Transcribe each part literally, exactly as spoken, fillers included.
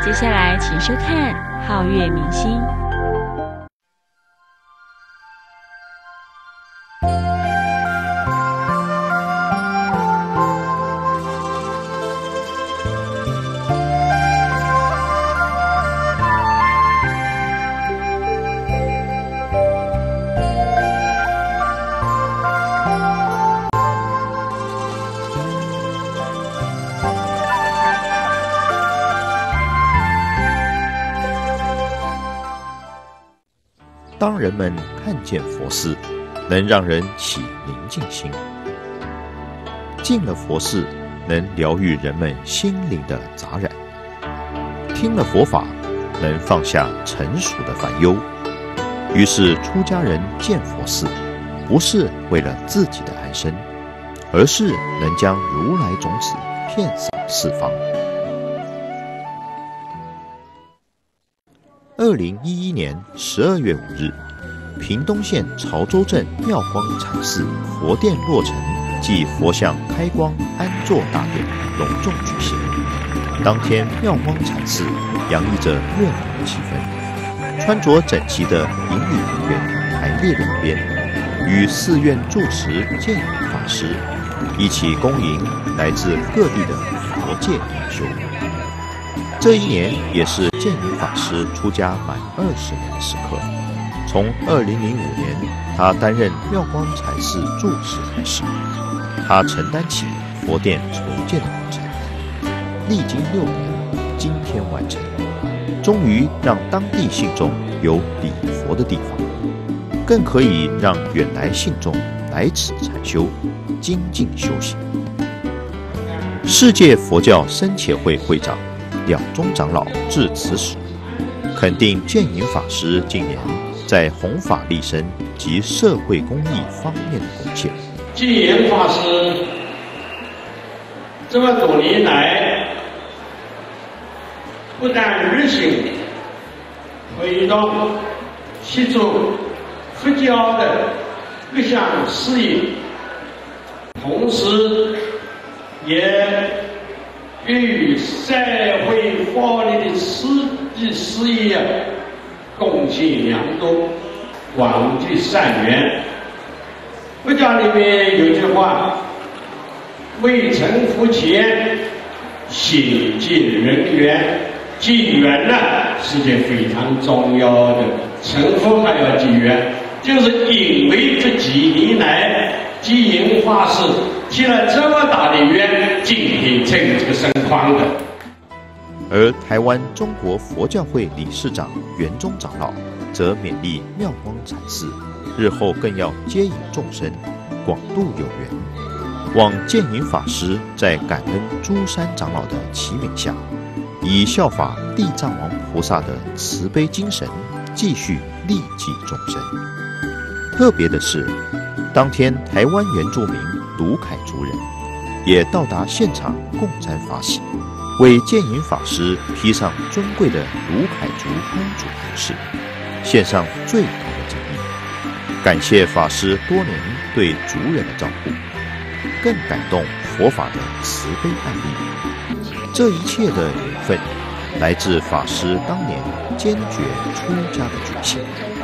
接下来请收看《皓月明星》。 当人们看见佛寺，能让人起宁静心；进了佛寺，能疗愈人们心灵的杂染；听了佛法，能放下尘俗的烦忧。于是出家人建佛寺，不是为了自己的安身，而是能将如来种子遍洒四方。二零一一年十二月五日，屏东县潮州镇妙光禅寺佛殿落成暨佛像开光安坐大典隆重举行。当天，妙光禅寺洋溢着热闹的气氛，穿着整齐的引礼人员排列两边，与寺院住持建营法师一起恭迎来自各地的佛界同修。这一年也是建营法师出家满二十年的时刻。从二零零五年他担任妙光禅寺住持开始，他承担起佛殿筹建的工程，历经六年，今天完成，终于让当地信众有礼佛的地方，更可以让远来信众来此禅修，精进修行。世界佛教僧伽会会长了宗长老致辞时，肯定建营法师近年在弘法利生及社会公益方面的贡献。 建营法师这么多年来，不但热心推动协助佛教的各项事业，同时也对社会法律的事业事业贡献良多，广结善缘。佛教里面有句话：未成佛前，先结人缘。结缘呢是件非常重要的，成佛还要结缘。就是因为这几年来，建营法师结了这么大的缘，今天成这个盛况的。 而台湾中国佛教会理事长圆宗长老则勉励妙光禅寺日后更要接引众生，广度有缘，望建营法师在感恩诸山长老的启禀下，以效法地藏王菩萨的慈悲精神，继续利济众生。特别的是，当天台湾原住民卢凯族人也到达现场共沾法喜，为建营法师披上尊贵的卢凯族公主服饰，献上最高的诚意，感谢法师多年对族人的照顾，更感动佛法的慈悲案例。这一切的缘分，来自法师当年坚决出家的决心。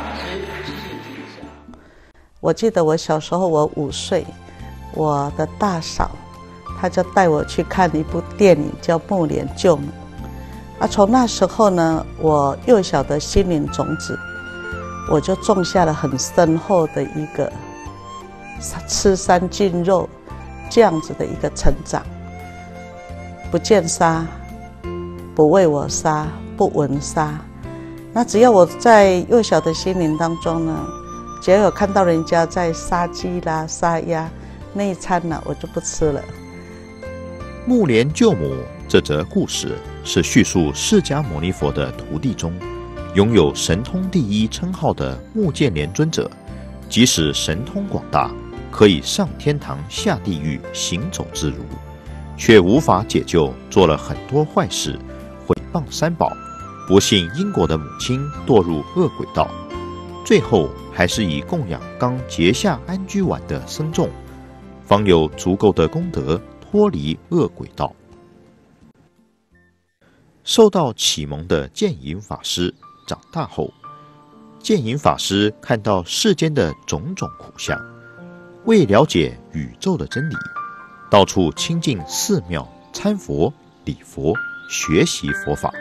我记得我小时候，我五岁，我的大嫂他就带我去看一部电影叫《木莲救母》啊，从那时候呢，我幼小的心灵种子，我就种下了很深厚的一个吃山进肉这样子的一个成长。不见杀，不为我杀，不闻杀。那只要我在幼小的心灵当中呢，只要有看到人家在杀鸡啦、杀鸭，那一餐呢，我就不吃了。 木莲救母这则故事是叙述释迦牟尼佛的徒弟中，拥有神通第一称号的目犍连尊者，即使神通广大，可以上天堂下地狱，行走自如，却无法解救做了很多坏事、毁谤三宝、不信因果的母亲堕入恶鬼道，最后还是以供养刚结下安居丸的僧众，方有足够的功德脱离恶鬼道。 受到启蒙的建营法师长大后，建营法师看到世间的种种苦相，为了解宇宙的真理，到处亲近寺庙参佛礼佛，学习佛法。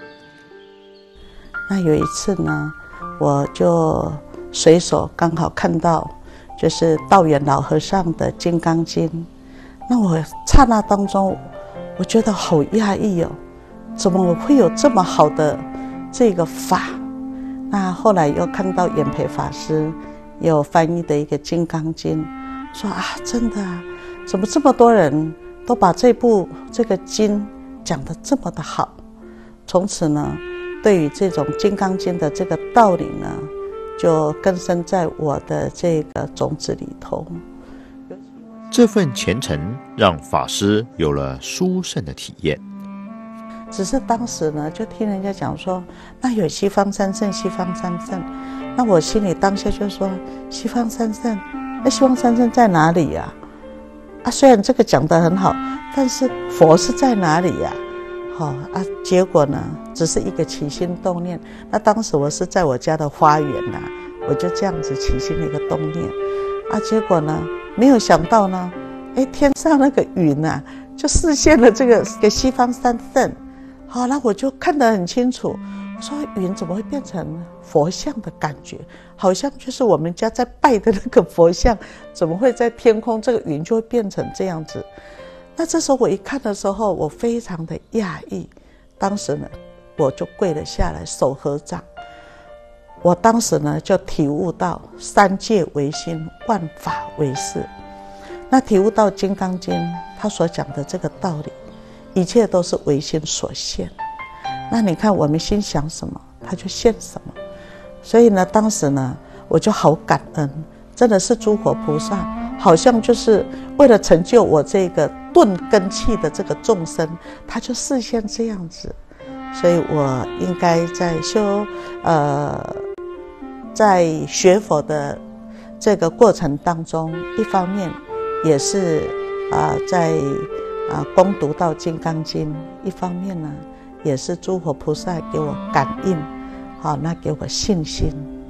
那有一次呢，我就随手刚好看到就是道元老和尚的《金刚经》，那我刹那当中我觉得好讶异哦，怎么会有这么好的这个法？那后来又看到演培法师有翻译的一个《金刚经》，说啊，真的啊，怎么这么多人都把这部这个经讲得这么的好？从此呢，对于这种《金刚经》的这个道理呢，就根深在我的这个种子里头。 这份虔诚让法师有了殊胜的体验。 只是当时呢，就听人家讲说，那有西方三圣，西方三圣。那我心里当下就说，西方三圣，那西方三圣在哪里呀？啊，虽然这个讲得很好，但是佛是在哪里呀？好、哦、啊，结果呢，只是一个起心动念。那当时我是在我家的花园呐、啊，我就这样子起心的一个动念，啊，结果呢，没有想到呢，哎，天上那个云啊，就示现了这个给西方三圣。好，那我就看得很清楚。我说云怎么会变成佛像的感觉？好像就是我们家在拜的那个佛像，怎么会在天空这个云就会变成这样子？那这时候我一看的时候，我非常的讶异。当时呢，我就跪了下来，手合掌。我当时呢就体悟到三界唯心，万法唯识。那体悟到《金刚经》他所讲的这个道理。一切都是唯心所现，那你看我们心想什么，它就现什么。所以呢，当时呢，我就好感恩，真的是诸佛菩萨，好像就是为了成就我这个顿根器的这个众生，他就示现这样子。所以我应该在修呃，在学佛的这个过程当中，一方面也是啊、呃、在。啊，攻读到《金刚经》，一方面呢，也是诸佛菩萨给我感应，好，那给我信心。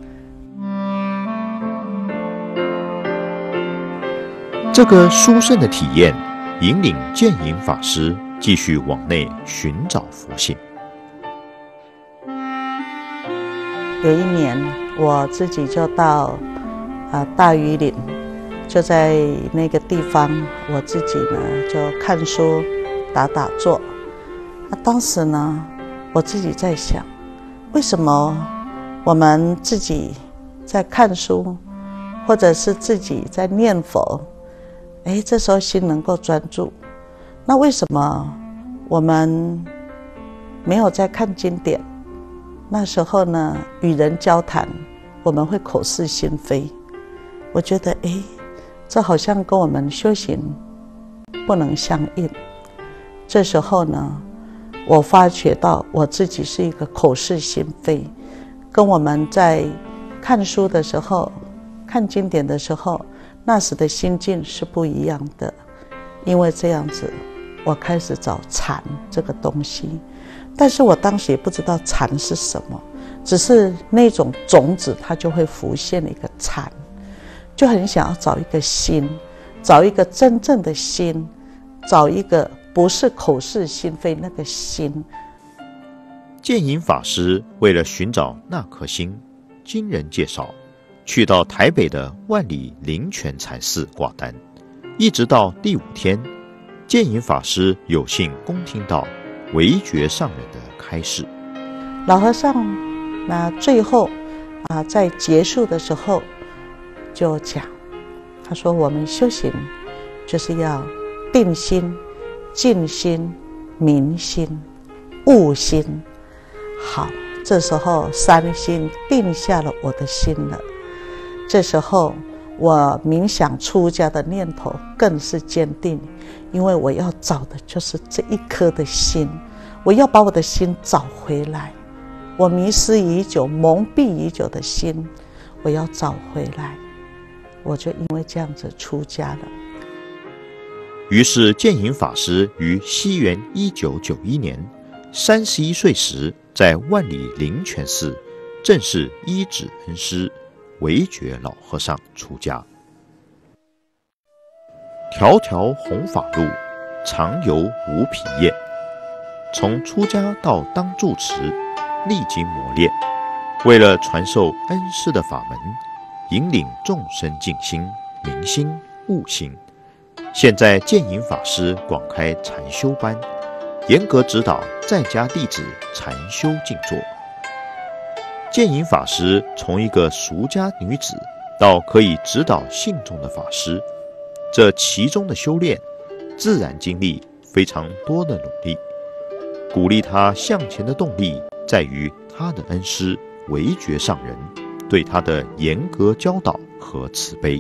这个殊胜的体验，引领建营法师继续往内寻找佛性。 有一年，我自己就到啊大屿岭。就在那个地方，我自己呢就看书、打打坐。那当时呢，我自己在想，为什么我们自己在看书，或者是自己在念佛，哎，这时候心能够专注。那为什么我们没有在看经典？那时候呢，与人交谈，我们会口是心非。我觉得，哎。这好像跟我们修行不能相应。这时候呢，我发觉到我自己是一个口是心非，跟我们在看书的时候、看经典的时候，那时的心境是不一样的。因为这样子，我开始找禅这个东西，但是我当时也不知道禅是什么，只是那种种子它就会浮现一个禅。就很想要找一个心，找一个真正的心，找一个不是口是心非那个心。 建营法师为了寻找那颗心，经人介绍，去到台北的万里灵泉禅寺挂单，一直到第五天，建营法师有幸恭听到惟觉上人的开示。 老和尚那最后啊，在结束的时候。就讲，他说我们修行就是要定心、静心、明心、悟心。好，这时候三心定下了我的心了。这时候我冥想出家的念头更是坚定，因为我要找的就是这一颗的心，我要把我的心找回来。我迷失已久、蒙蔽已久的心，我要找回来。我就因为这样子出家了。 于是建营法师于西元一九九一年三十一岁时，在万里灵泉寺正式依止恩师韦觉老和尚出家。条条弘法路，常有五品验。从出家到当住持，历经磨练，为了传授恩师的法门，引领众生静心、明心、悟心。现在建营法师广开禅修班，严格指导在家弟子禅修静坐。建营法师从一个俗家女子到可以指导信众的法师，这其中的修炼，自然经历非常多的努力。鼓励他向前的动力，在于他的恩师韦觉上人对他的严格教导和慈悲。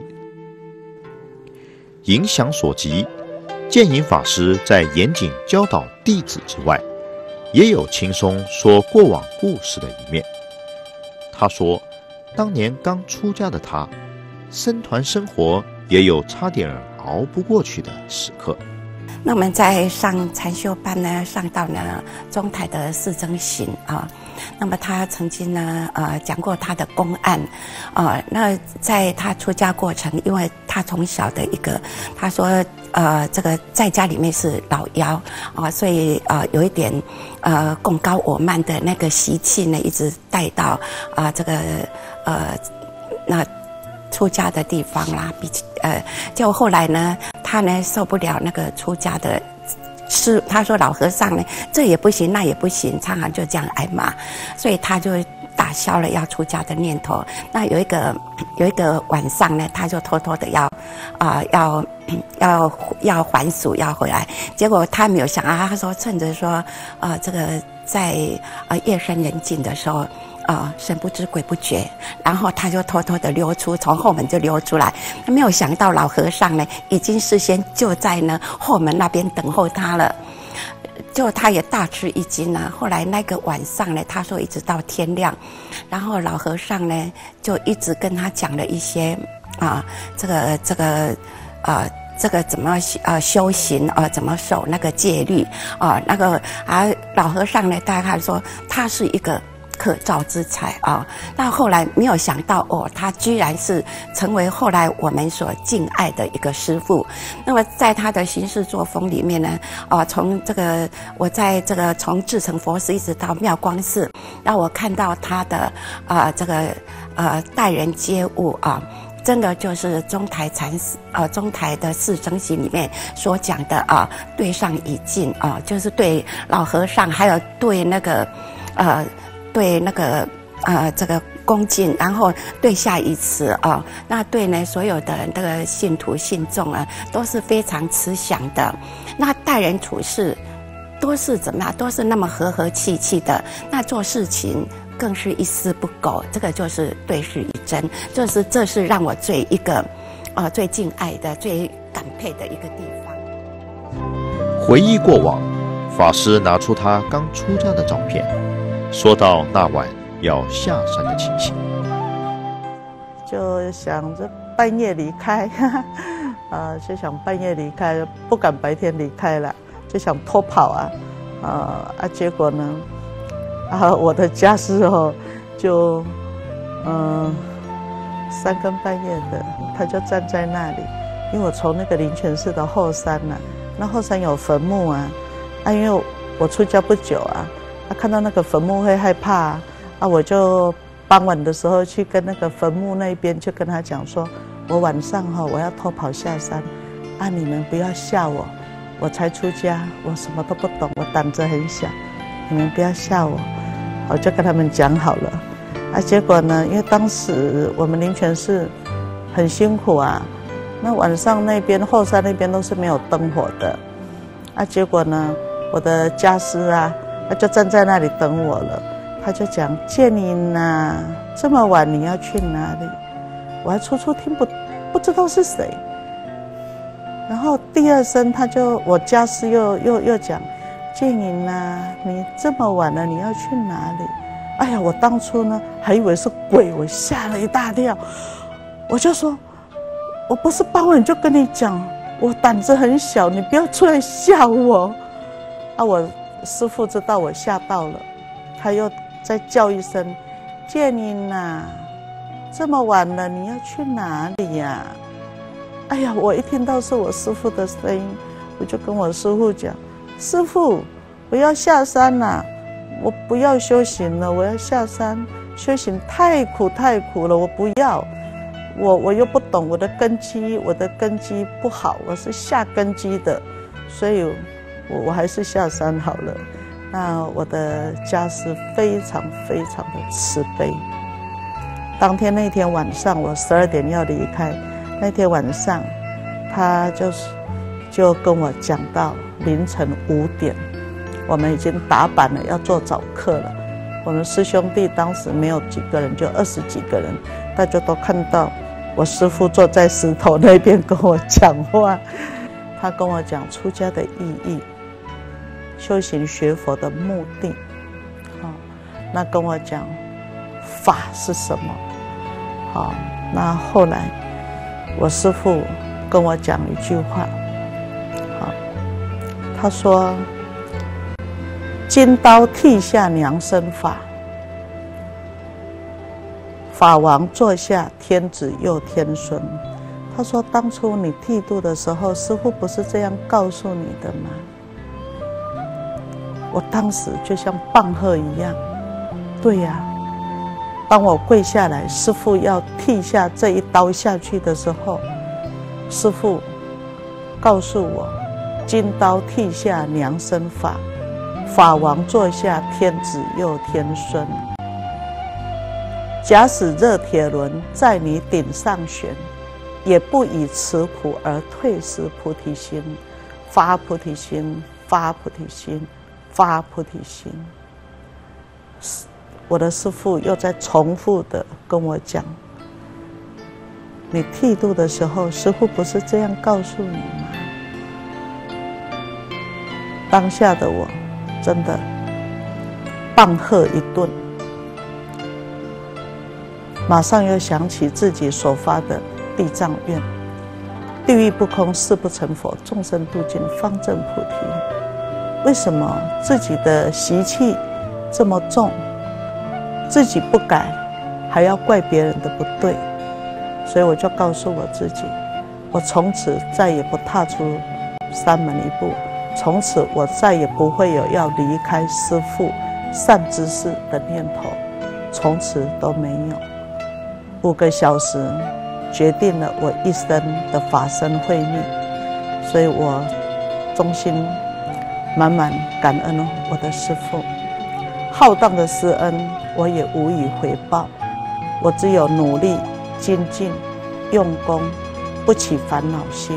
影响所及，建营法师在严谨教导弟子之外，也有轻松说过往故事的一面。他说，当年刚出家的他，僧团生活也有差点熬不过去的时刻。 那我们在上禅修班呢，上到呢中台的四僧行啊。那么他曾经呢，呃，讲过他的公案，啊、呃，那在他出家过程，因为他从小的一个，他说，呃，这个在家里面是老幺啊、呃，所以呃有一点呃贡高我慢的那个习气呢，一直带到啊、呃、这个呃那出家的地方啦，比呃，就后来呢，他呢受不了那个出家的。是，他说老和尚呢，这也不行，那也不行，常常就这样挨骂，所以他就打消了要出家的念头。那有一个有一个晚上呢，他就偷偷的要啊、呃、要要要还俗要回来，结果他没有想啊，他说趁着说啊、呃、这个在呃夜深人静的时候。啊、呃，神不知鬼不觉，然后他就偷偷的溜出，从后门就溜出来。他没有想到老和尚呢，已经事先就在呢后门那边等候他了。就他也大吃一惊啊。后来那个晚上呢，他说一直到天亮，然后老和尚呢就一直跟他讲了一些啊，这个这个啊。这个怎么呃修行啊、呃？怎么守那个戒律啊、呃？那个啊，老和尚呢，大概说他是一个可造之才啊。那后来没有想到哦，他居然是成为后来我们所敬爱的一个师父。那么在他的行事作风里面呢，啊、呃，从这个我在这个从至诚佛寺一直到妙光寺，让我看到他的啊、呃、这个呃待人接物啊。真的就是中台禅呃中台的四僧行里面所讲的啊，对上以敬啊，就是对老和尚，还有对那个呃对那个呃这个恭敬，然后对下以慈啊，那对呢所有的这个信徒信众啊，都是非常慈祥的。那待人处事都是怎么样？都是那么和和气气的。那做事情。更是一丝不苟，这个就是对事一真，这是这是让我最一个，呃，最敬爱的、最感佩的一个地方。 回忆过往，法师拿出他刚出家的照片，说到那晚要下山的情形， 就想着半夜离开，啊，就想半夜离开，不敢白天离开了，就想偷跑啊，啊啊，结果呢？啊，我的家师哦，就嗯三更半夜的，他就站在那里，因为我从那个灵泉寺的后山呢、啊，那后山有坟墓啊，啊，因为我出家不久啊，他、啊、看到那个坟墓会害怕啊，啊，我就傍晚的时候去跟那个坟墓那边就跟他讲说，我晚上哈、哦、我要偷跑下山，啊，你们不要吓我，我才出家，我什么都不懂，我胆子很小，你们不要吓我。我就跟他们讲好了，啊，结果呢，因为当时我们灵泉寺很辛苦啊，那晚上那边后山那边都是没有灯火的，啊，结果呢，我的家师啊，他就站在那里等我了，他就讲建宁呐，这么晚你要去哪里？我还初初听不不知道是谁，然后第二声他就我家师又又又讲。建宁啊，你这么晚了，你要去哪里？哎呀，我当初呢还以为是鬼，我吓了一大跳。我就说，我不是傍晚就跟你讲，我胆子很小，你不要出来吓我。啊，我师父知道我吓到了，他又再叫一声：“建英呐，这么晚了，你要去哪里呀？”哎呀，我一听到是我师父的声音，我就跟我师父讲：“师父，我要下山了，我不要修行了，我要下山修行，太苦太苦了，我不要。我我又不懂我的根基，我的根基不好，我是下根基的，所以我我还是下山好了。”那我的家师非常非常的慈悲。当天那天晚上，我十二点要离开，那天晚上，他就是就跟我讲到凌晨五点，我们已经打板了，要做早课了。我们师兄弟当时没有几个人，就二十几个人，大家都看到我师父坐在石头那边跟我讲话。他跟我讲出家的意义，修行学佛的目的，好，那跟我讲法是什么，好，那后来我师父跟我讲一句话，好，他说：“金刀剃下娘生法，法王坐下天子佑天孙。”他说：“当初你剃度的时候，师父不是这样告诉你的吗？”我当时就像棒喝一样，对呀、啊。当我跪下来，师父要剃下这一刀下去的时候，师父告诉我：“金刀剃下娘生法，法王坐下天子佑天孙。假使热铁轮在你顶上悬，也不以此苦而退失菩提心，发菩提心，发菩提心。”发菩提心。我的师父又在重复的跟我讲：“你剃度的时候，师父不是这样告诉你吗？”当下的我真的棒喝一顿，马上又想起自己所发的地藏愿：“地狱不空，誓不成佛；众生度尽，方证菩提。”为什么自己的习气这么重，自己不改，还要怪别人的不对？所以我就告诉我自己，我从此再也不踏出山门一步，从此我再也不会有要离开师父善知识的念头，从此都没有。五个小时决定了我一生的法身慧命，所以我衷心满满感恩我的师父，浩荡的师恩我也无以回报，我只有努力精进用功，不起烦恼心。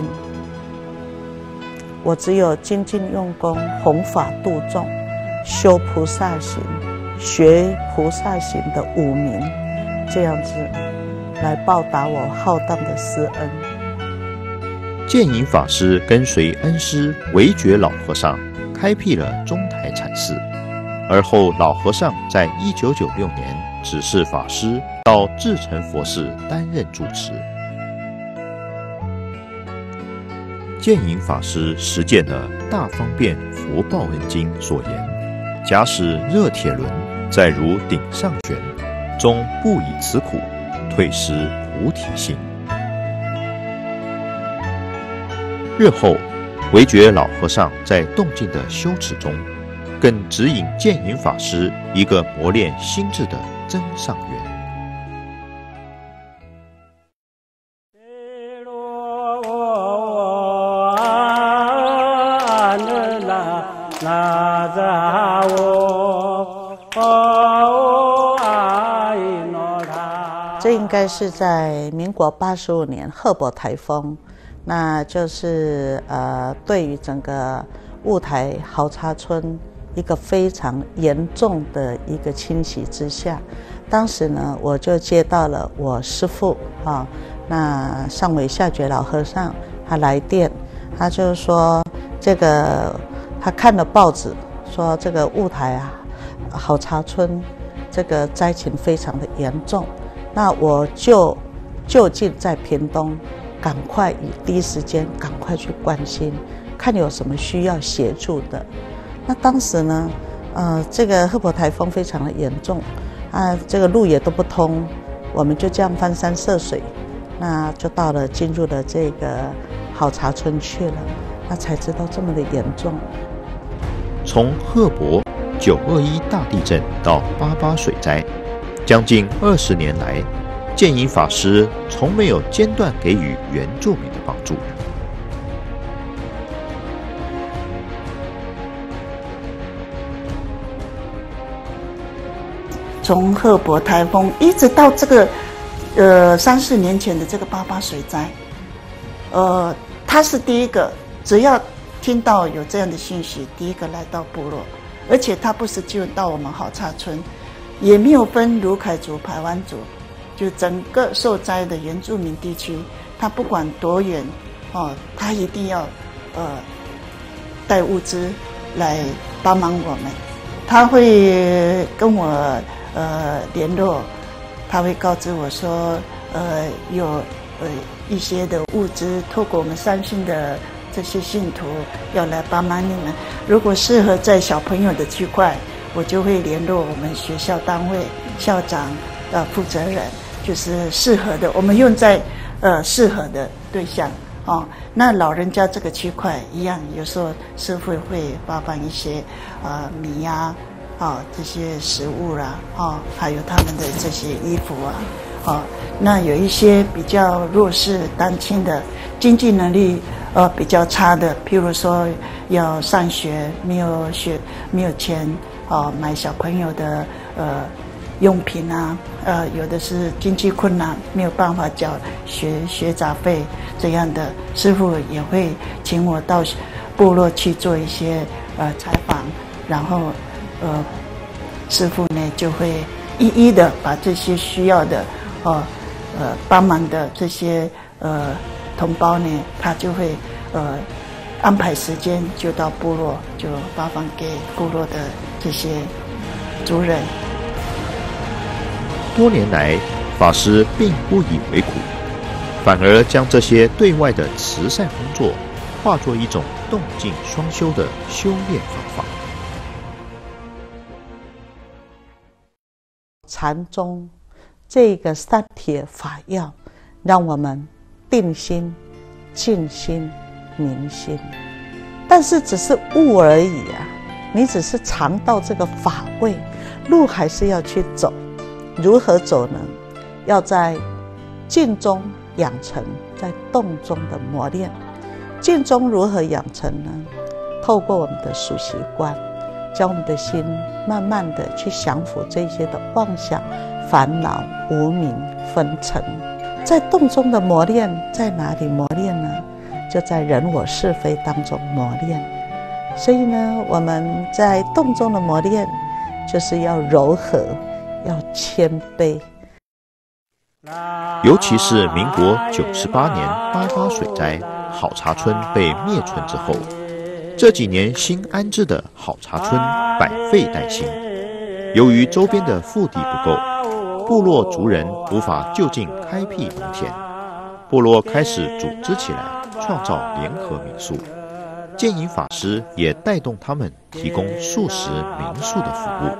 我只有精进用功，弘法度众，修菩萨行，学菩萨行的五名，这样子来报答我浩荡的师恩。 建隐法师跟随恩师惟觉老和尚开辟了中台禅寺，而后老和尚在一九九六年指示法师到至诚佛寺担任住持。建隐法师实践了《大方便佛报恩经》所言：“假使热铁轮在如顶上悬，终不以此苦，退失菩提心。”日后惟觉老和尚在动静的修持中，更指引建隐法师一个磨练心智的增上缘。 这应该是在民国八十五年赫伯台风。那就是呃，对于整个雾台豪茶村一个非常严重的一个侵袭之下，当时呢，我就接到了我师父啊，那上尾下觉老和尚他来电，他就说这个他看了报纸，说这个雾台啊豪茶村这个灾情非常的严重，那我就就近在屏东。赶快以第一时间赶快去关心，看有什么需要协助的。 那当时呢，呃，这个贺伯台风非常的严重，啊，这个路也都不通，我们就这样翻山涉水，那就到了进入了这个好茶村去了，那才知道这么的严重。 从贺伯九二一大地震到八八水灾，将近二十年来，建营法师从没有间断给予原住民的帮助。 从贺伯台风一直到这个，呃，三四年前的这个八八水灾，呃，他是第一个，只要听到有这样的信息，第一个来到部落，而且他不是就到我们好茶村，也没有分卢凯族、排湾族，就整个受灾的原住民地区，他不管多远，哦，他一定要呃带物资来帮忙我们，他会跟我。呃，联络，他会告知我说，呃，有呃一些的物资，透过我们善信的这些信徒要来帮忙你们。如果适合在小朋友的区块，我就会联络我们学校单位校长呃负责人，就是适合的，我们用在呃适合的对象哦。那老人家这个区块一样，有时候社会会发放一些呃米呀、啊。啊、哦，这些食物啦，哦，还有他们的这些衣服啊，哦，那有一些比较弱势单亲的，经济能力呃比较差的，譬如说要上学，没有学没有钱哦，买小朋友的呃用品啊，呃，有的是经济困难，没有办法缴学学杂费这样的，师父也会请我到部落去做一些呃采访，然后。呃，师父呢就会一一的把这些需要的，哦，呃，帮忙的这些呃同胞呢，他就会呃安排时间就到部落，就发放给部落的这些族人。 多年来，法师并不以为苦，反而将这些对外的慈善工作化作一种动静双修的修炼方法。 禅宗这个三铁法要，让我们定心、静心、明心，但是只是悟而已啊！你只是尝到这个法味，路还是要去走。如何走呢？要在静中养成，在动中的磨练。静中如何养成呢？透过我们的数习惯。将我们的心慢慢的去降服这些的妄想、烦恼、无明、纷尘。在动中的磨练在哪里磨练呢？就在人我是非当中磨练。所以呢，我们在动中的磨练，就是要柔和，要谦卑。 尤其是民国九十八年八八水灾，好茶村被灭村之后。这几年新安置的好茶村百废待兴，由于周边的腹地不够，部落族人无法就近开辟农田，部落开始组织起来，创造联合民宿。建营法师也带动他们提供素食民宿的服务。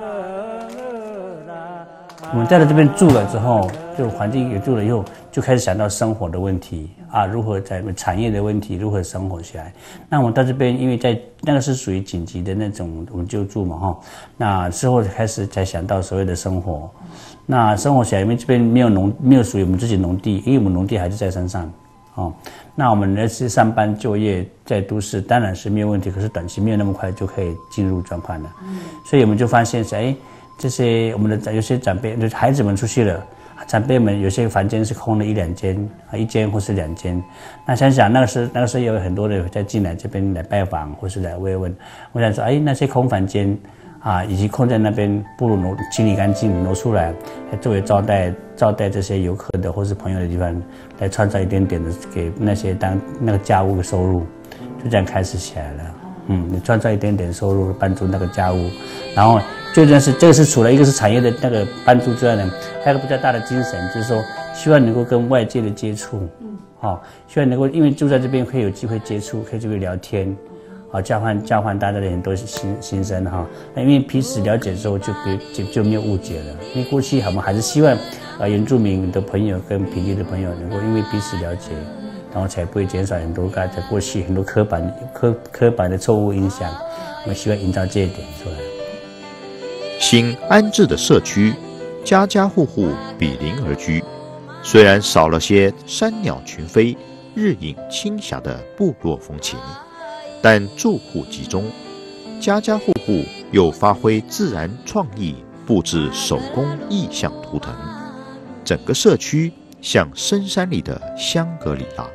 我们在了这边住了之后，就环境也住了以后，就开始想到生活的问题啊，如何在产业的问题，如何生活下来。那我们到这边，因为在那个是属于紧急的那种，我们就住嘛哈。那之后开始才想到所谓的生活。那生活起来，因为这边没有农，没有属于我们自己农地，因为我们农地还是在山上哦。那我们呢是上班就业在都市，当然是没有问题，可是短期没有那么快就可以进入状况了。嗯、所以我们就发现是哎。这些我们的有些长辈，就是孩子们出去了，长辈们有些房间是空了一两间，一间或是两间。那想想那个时那个时候有很多人在进来这边来拜访或是来慰问，我想说，哎，那些空房间啊，以及空在那边，不如挪清理干净，挪出来，来作为招待招待这些游客的或是朋友的地方，来创造一点点的给那些当那个家务的收入，就这样开始起来了。嗯，你创造一点点收入，帮助那个家务，然后最重要是这个是除了一个是产业的那个帮助之外呢，还有一个比较大的精神，就是说希望能够跟外界的接触，嗯，好、哦，希望能够因为住在这边可以有机会接触，可以就会聊天， 啊，交换交换大家的很多心心声哈。那因为彼此了解之后就别就就没有误解了。因为过去我们还是希望啊原住民的朋友跟平地的朋友能够因为彼此了解，然后才不会减少很多在过去很多刻板刻刻板的错误印象。我们希望营造这一点出来。 新安置的社区，家家户户比邻而居，虽然少了些山鸟群飞、日影青霞的部落风情，但住户集中，家家户户又发挥自然创意，布置手工意象图腾，整个社区像深山里的香格里拉。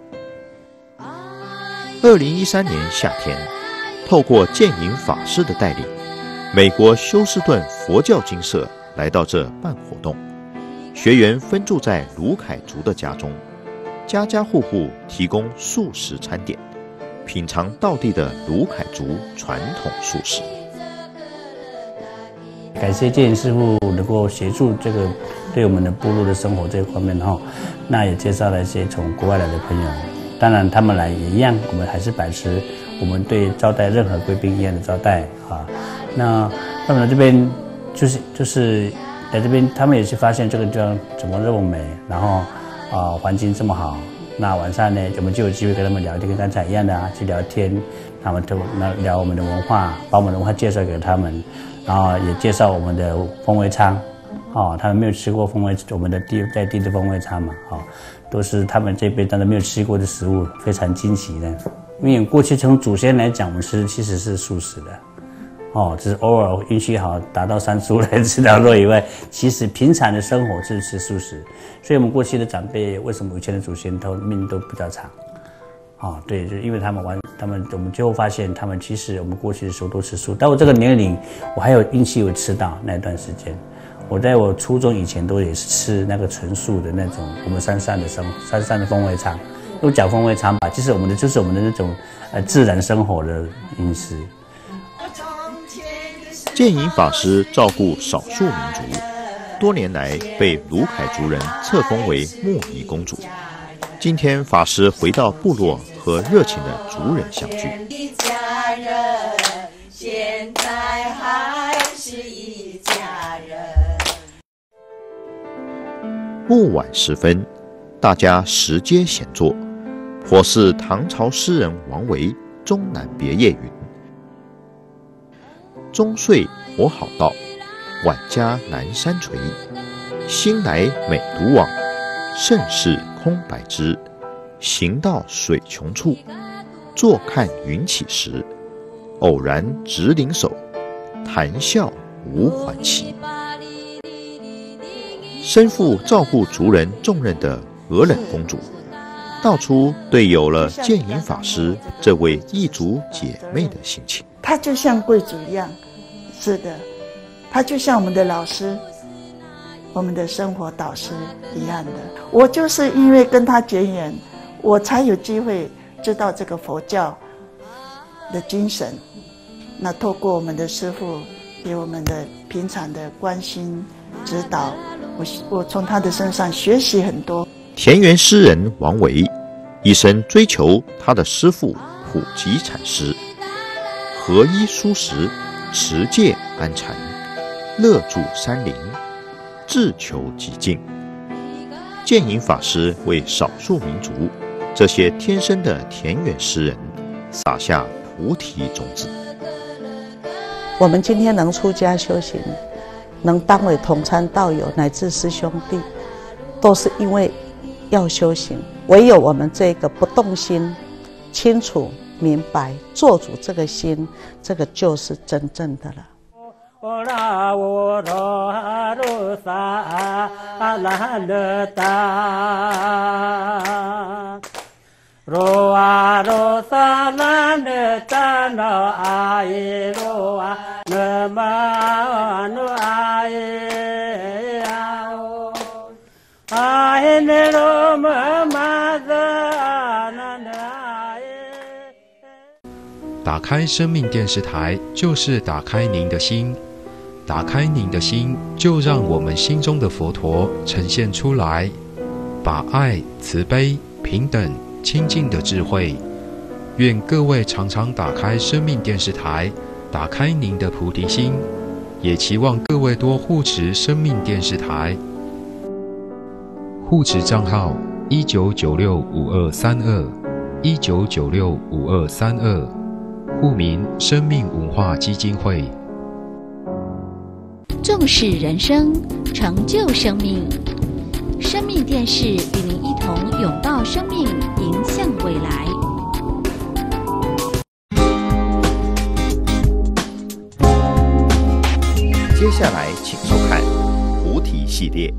二零一三年夏天，透过建营法师的带领，美国休斯顿佛教精舍来到这办活动，学员分住在卢凯族的家中，家家户户提供素食餐点，品尝道地的卢凯族传统素食。 感谢建营师傅能够协助这个对我们的部落的生活这一方面哈，那也介绍了一些从国外来的朋友，当然他们来也一样，我们还是保持我们对招待任何贵宾一样的招待啊。那他们来这边就是就是来这边，他们也是发现这个地方怎么那么美，然后啊环境这么好。那晚上呢，我们就有机会跟他们聊天，跟刚才一样的啊，去聊天，他们都那聊我们的文化，把我们的文化介绍给他们，然后也介绍我们的风味餐，哦，他们没有吃过风味，我们的地在地的风味餐嘛，哦，都是他们这辈当然没有吃过的食物，非常惊奇的。因为过去从祖先来讲，我们吃其实是素食的，哦，只是偶尔运气好达到山猪来吃到肉以外，其实平常的生活是吃素食。所以我们过去的长辈为什么以前的祖先都命都比较长？哦，对，就因为他们玩，他们我们最后发现，他们其实我们过去的时候都吃素。到我这个年龄，我还有运气有吃到那段时间。我在我初中以前都也是吃那个纯素的那种我们山上的生山上的风味餐。都讲风味餐吧，其实我们的就是我们的那种呃自然生活的饮食。 建营法师照顾少数民族，多年来被卢凯族人册封为木尼公主。今天法师回到部落，和热情的族人相聚。现在还是一家人。暮晚时分，大家石阶闲坐。颇似唐朝诗人王维终南别业云：终岁我好道，晚家南山陲。兴来每独往，盛世空白枝。行到水穷处，坐看云起时。偶然值灵手，谈笑无还期。身负照顾族人重任的额冷公主，道出对有了建营法师这位异族姐妹的心情。 她就像贵族一样，是的，她就像我们的老师，我们的生活导师一样的。我就是因为跟她结缘，我才有机会知道这个佛教的精神。那透过我们的师父给我们的平常的关心指导，我我从他的身上学习很多。 田园诗人王维一生追求他的师父普吉禅师，合一疏食，持戒安禅，乐住山林，志求极静。建营法师为少数民族这些天生的田园诗人撒下菩提种子。 我们今天能出家修行，能当为同参道友乃至师兄弟，都是因为要修行。唯有我们这个不动心，清楚明白做主这个心，这个就是真正的了。 打开生命电视台，就是打开您的心，打开您的心，就让我们心中的佛陀呈现出来，把爱、慈悲、平等、清净的智慧愿各位常常打开生命电视台，打开您的菩提心，也期望各位多护持生命电视台。护持账号一九九六五二三二一九九六五二三二，户名生命文化基金会。 重视人生，成就生命。生命电视与您一同拥抱生命，迎向未来。 接下来请收看菩提系列。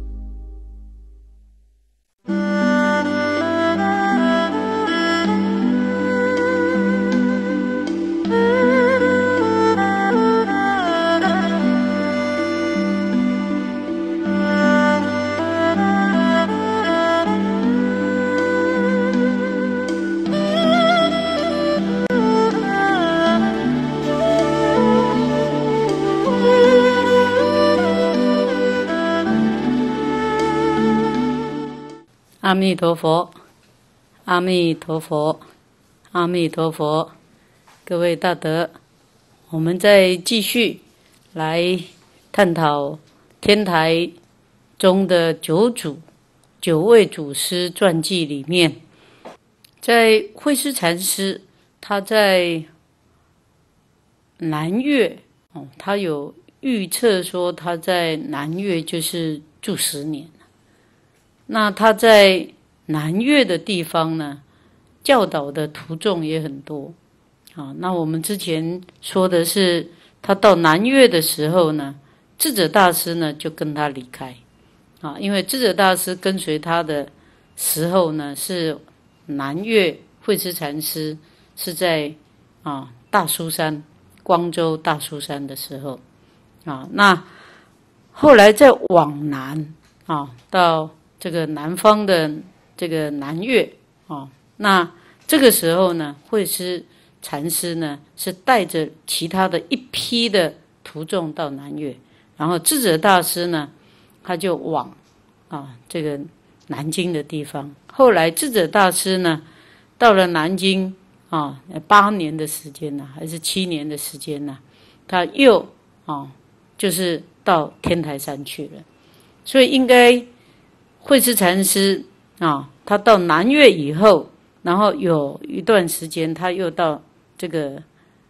阿弥陀佛，阿弥陀佛，阿弥陀佛！各位大德，我们再继续来探讨天台中的九祖、九位祖师传记里面，在慧思禅师他在南岳哦，他有预测说他在南岳就是住十年。那他在南岳的地方呢，教导的徒众也很多啊。那我们之前说的是，他到南岳的时候呢，智者大师呢就跟他离开啊，因为智者大师跟随他的时候呢，是南岳慧思禅师是在啊大苏山，光州大苏山的时候啊。那后来再往南啊，到这个南方的这个南岳啊，那这个时候呢，慧思禅师呢是带着其他的一批的徒众到南岳，然后智者大师呢，他就往啊这个南京的地方。后来智者大师呢，到了南京啊，八年的时间呢、啊，还是七年的时间呢、啊，他又啊就是到天台山去了，所以应该。慧思禅师啊，他到南岳以后，然后有一段时间，他又到这个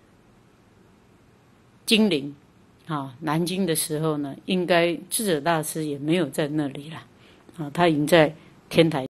金陵啊，南京的时候呢，应该智者大师也没有在那里了啊，他已经在天台。